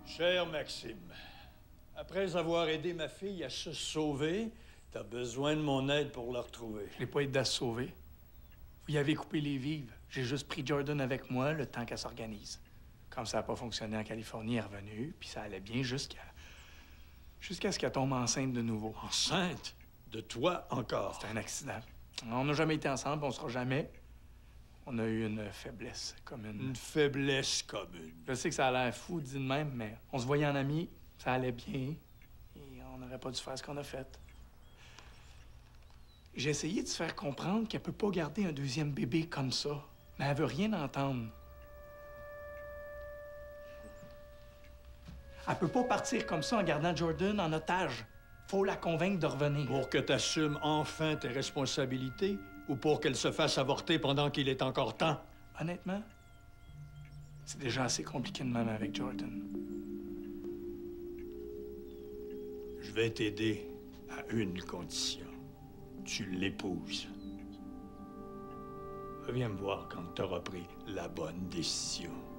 Cher Maxime, après avoir aidé ma fille à se sauver, t'as besoin de mon aide pour la retrouver. Je n'ai pas aidé à se sauver. Vous y avez coupé les vives. J'ai juste pris Jordan avec moi le temps qu'elle s'organise. Comme ça n'a pas fonctionné en Californie, elle est revenue, puis ça allait bien jusqu'à ce qu'elle tombe enceinte de nouveau. Enceinte? De toi encore? C'était un accident. On n'a jamais été ensemble, on sera jamais. On a eu une faiblesse commune. Une faiblesse commune. Je sais que ça a l'air fou dit de même, mais on se voyait en amis, ça allait bien, et on n'aurait pas dû faire ce qu'on a fait. J'ai essayé de se faire comprendre qu'elle peut pas garder un deuxième bébé comme ça, mais elle veut rien entendre. Elle peut pas partir comme ça en gardant Jordan en otage. Faut la convaincre de revenir. Pour que t'assumes enfin tes responsabilités ou pour qu'elle se fasse avorter pendant qu'il est encore temps? Honnêtement, c'est déjà assez compliqué de même avec Jordan. Je vais t'aider à une condition. Tu l'épouses. Reviens me voir quand t'auras pris la bonne décision.